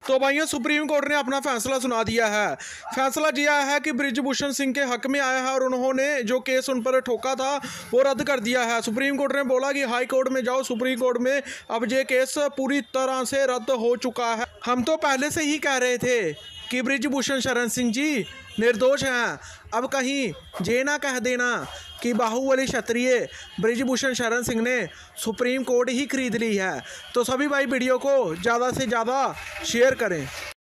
तो भाइयों, supreme court ने अपना फैसला सुना दिया है। फैसला दिया है कि बृजभूषण सिंह के हक में आया है और उन्होंने जो केस उन पर ठोका था वो रद्द कर दिया है। सुप्रीम कोर्ट ने बोला कि हाई कोर्ट में जाओ, सुप्रीम कोर्ट में अब ये केस पूरी तरह से रद्द हो चुका है। हम तो पहले से ही कह रहे थे कि बृजभूषण शरण सिंह जी निर्दोष हैं। अब कहीं ये ना कह देना कि बाहुबली क्षत्रिय बृजभूषण शरण सिंह ने सुप्रीम कोर्ट ही खरीद ली है। तो सभी भाई वीडियो को ज़्यादा से ज़्यादा शेयर करें।